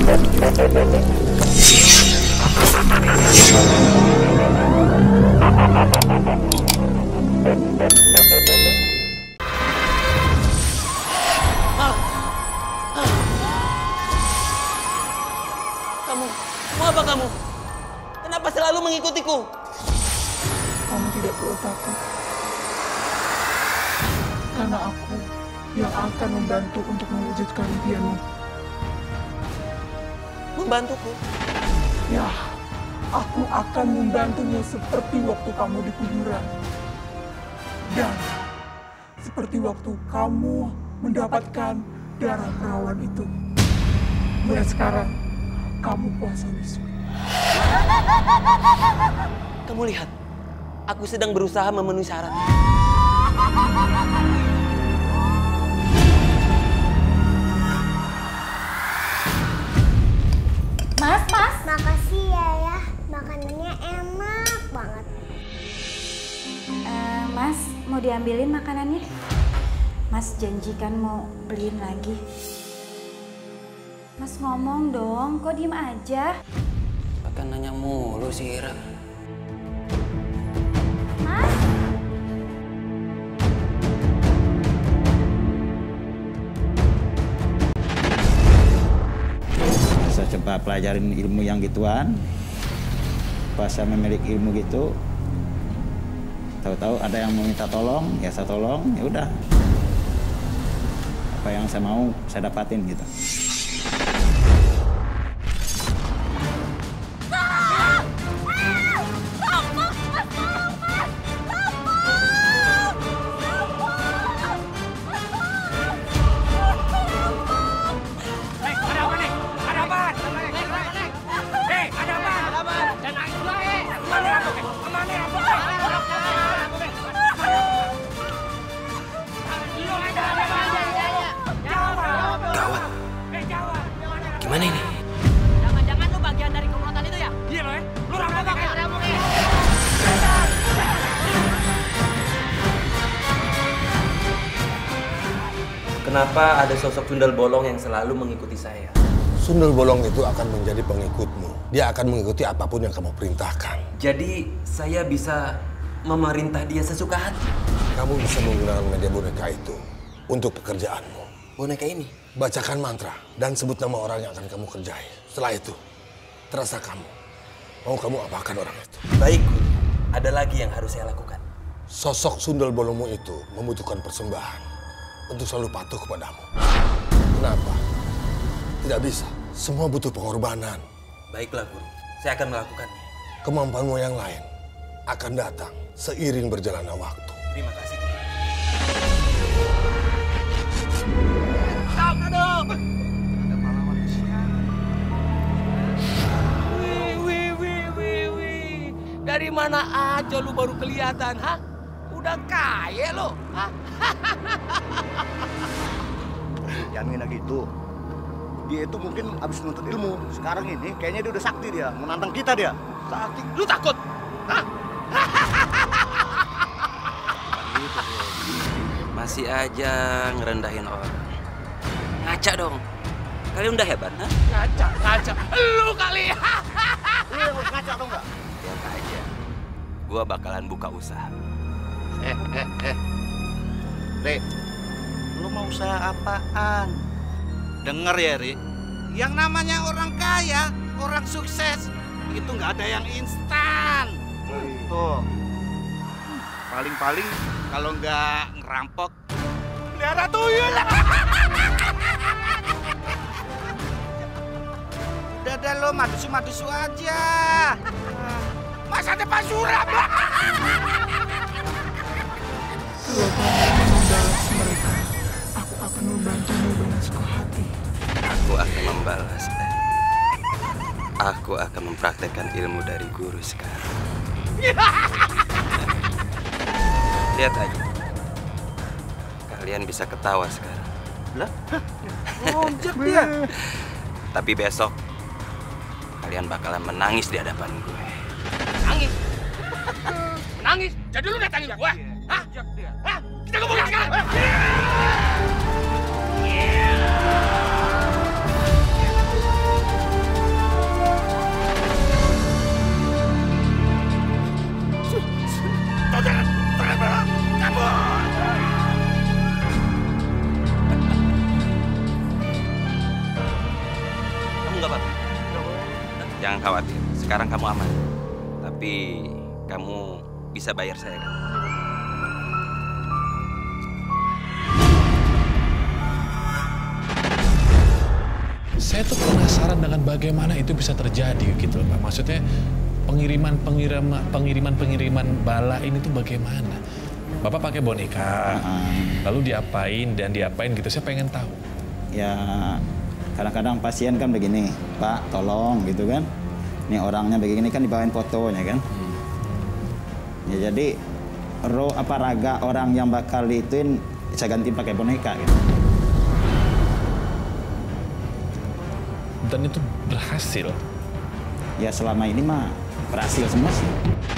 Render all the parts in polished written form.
Mau apa kamu? Kenapa selalu mengikutiku? Kamu tidak perlu takut. Karena aku yang akan membantu untuk mewujudkan impianmu. Membantuku? Ya, aku akan membantumu seperti waktu kamu di kuburan. Dan seperti waktu kamu mendapatkan darah perawan itu. Mulai sekarang, kamu kuasa bisu. Kamu lihat, aku sedang berusaha memenuhi syarat. Mas. Makasih ya. Makanannya enak banget. Mas, mau diambilin makanannya? Mas janjikan mau beliin lagi. Mas ngomong dong, kok diem aja? Pakai nanya mulu si Ira. Mas? Saya coba pelajarin ilmu yang gituan. Pas saya memiliki ilmu gitu, tahu-tahu ada yang meminta tolong, ya saya tolong, ya udah. Apa yang saya mau, saya dapatin gitu. Gimana ini? Jangan-jangan lu bagian dari komplotan itu ya? Iya loh ya? Lu rampok ya? Kenapa ada sosok sundel bolong yang selalu mengikuti saya? Sundel bolong itu akan menjadi pengikutmu. Dia akan mengikuti apapun yang kamu perintahkan. Jadi saya bisa memerintah dia sesuka hati? Kamu bisa menggunakan media boneka itu untuk pekerjaanmu. Boneka ini? Bacakan mantra dan sebut nama orang yang akan kamu kerjai. Setelah itu, terasa kamu. Mau kamu apakan orang itu? Baik, Guru. Ada lagi yang harus saya lakukan. Sosok sundel bolongmu itu membutuhkan persembahan untuk selalu patuh kepadamu. Kenapa? Tidak bisa. Semua butuh pengorbanan. Baiklah, Guru. Saya akan melakukannya. Kemampuanmu yang lain akan datang seiring berjalannya waktu. Terima kasih. Wih. Dari mana aja lu baru kelihatan, ha? Udah kaya lo, ha? Jangan ngina gitu. Dia itu mungkin abis nuntut ilmu. Sekarang ini kayaknya dia udah sakti dia. Menantang kita dia. Sakti. Lu takut? Hah? Masih aja ngerendahin orang. Ngaca dong. Kalian udah hebat, ha? Ngaca. Lu kali. Lu yang ngaca atau enggak? Lihat aja. Gua bakalan buka usaha. Rik, lu mau usaha apaan? Dengar ya, Ri. Yang namanya orang kaya, orang sukses, itu nggak ada yang instan. Tuh. Paling-paling kalau nggak ngerampok, pelihara tuyul. Udah lo madusu aja. Masa depan suram. Kalau kamu membalas mereka, aku akan membantumu dengan suka hati. Aku akan membalas. Aku akan mempraktekkan ilmu dari guru sekarang. Lihat aja. Kalian bisa ketawa sekarang. Lah? Lonjak dia. Tapi besok kalian bakalan menangis di hadapan gue. Nangis? Nangis? Jadi lu datangin gua? Hah? Hah? Kita ngomongin sekarang! Jangan khawatir, sekarang kamu aman. Tapi kamu bisa bayar saya kan? Saya tuh penasaran dengan bagaimana itu bisa terjadi gitu loh Pak. Maksudnya pengiriman bala ini tuh bagaimana? Bapak pakai boneka, lalu diapain dan diapain gitu, saya pengen tahu. Ya kadang-kadang pasien kan begini, Pak tolong gitu kan. Ini orangnya begini kan dibawain fotonya kan. Ya jadi raga orang yang bakal ituin saya ganti pakai boneka gitu. Dan itu berhasil? Ya selama ini mah berhasil semua sih.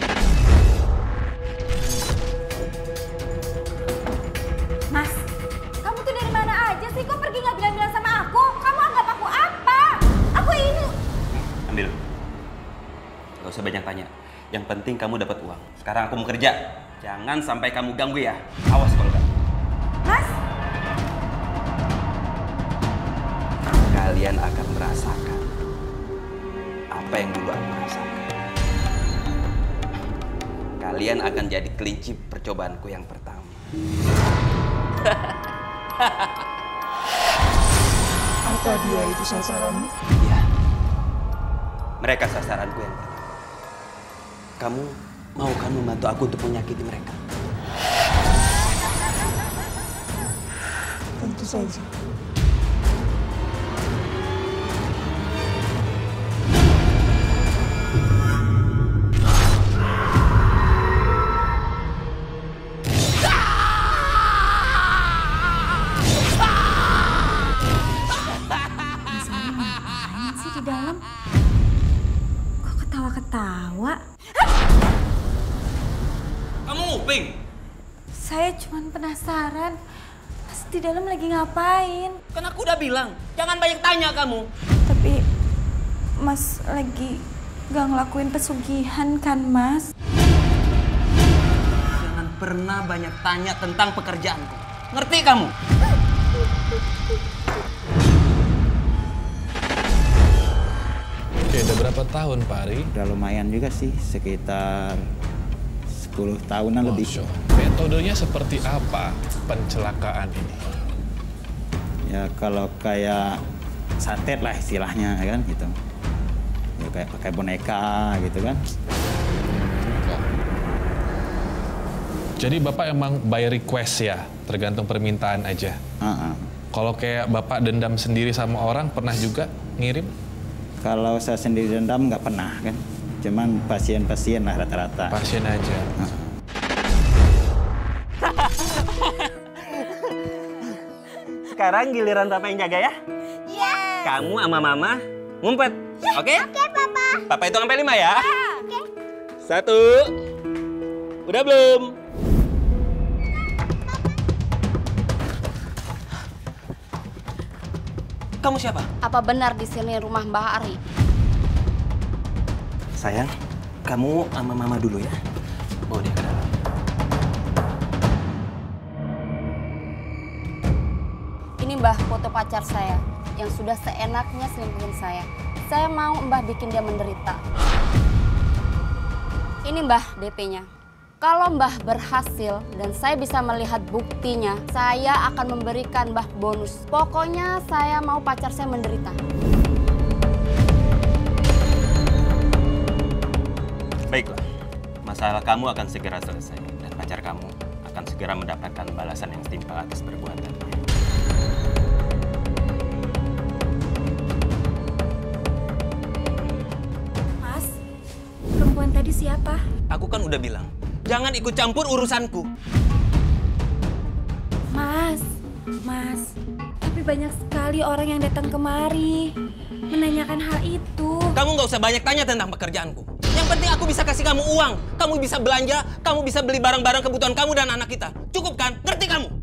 Mas, kamu tuh dari mana aja sih? Kok pergi nggak bilang-bilang sama aku? Kamu anggap aku apa? Aku ini... Ambil. Gak usah banyak tanya. Yang penting kamu dapat uang. Sekarang aku mau kerja. Jangan sampai kamu ganggu ya. Awas kalau enggak. Mas? Kalian akan merasakan apa yang dulu aku rasakan. Kalian akan jadi kelinci percobaanku yang pertama. Apa dia itu sasaranmu? Iya. Mereka sasaranku yang pertama. Kamu mau kan membantu aku untuk menyakiti mereka? Tentu saja. Ketawa. Kamu nguping? Saya cuma penasaran. Mas di dalam lagi ngapain? Kan aku udah bilang, jangan banyak tanya kamu. Tapi Mas lagi gak ngelakuin pesugihan kan, Mas? Jangan pernah banyak tanya tentang pekerjaanku. Ngerti kamu? Oke, udah berapa tahun Pak Ari? Udah lumayan juga sih, sekitar 10 tahunan lebih. Metodenya seperti apa pencelakaan ini? Ya kalau kayak santet lah istilahnya kan gitu. Ya kayak pakai boneka gitu kan. Jadi Bapak emang by request ya, tergantung permintaan aja? Kalau kayak Bapak dendam sendiri sama orang, pernah juga ngirim? Kalau saya sendiri dendam nggak pernah kan. Cuman pasien-pasien lah rata-rata. Pasien aja. Sekarang giliran Papa yang jaga ya? Iya. Kamu sama Mama ngumpet, oke? Oke, Papa. Papa hitung sampai 5 ya? Oke. 1. Udah belum? Kamu siapa? Apa benar di sini rumah Mbah Ari? Sayang, kamu sama Mama dulu ya. Bawa dia ke dalam. Ini Mbah foto pacar saya yang sudah seenaknya selingkuhin saya. Saya mau Mbah bikin dia menderita. Ini Mbah DP-nya. Kalau Mbah berhasil dan saya bisa melihat buktinya, saya akan memberikan Mbah bonus. Pokoknya saya mau pacar saya menderita. Baiklah, masalah kamu akan segera selesai dan pacar kamu akan segera mendapatkan balasan yang setimpal atas perbuatannya. Mas, perempuan tadi siapa? Aku kan udah bilang, jangan ikut campur urusanku. Mas, tapi banyak sekali orang yang datang kemari menanyakan hal itu. Kamu nggak usah banyak tanya tentang pekerjaanku. Yang penting aku bisa kasih kamu uang. Kamu bisa belanja, kamu bisa beli barang-barang kebutuhan kamu dan anak kita. Cukup kan? Ngerti kamu?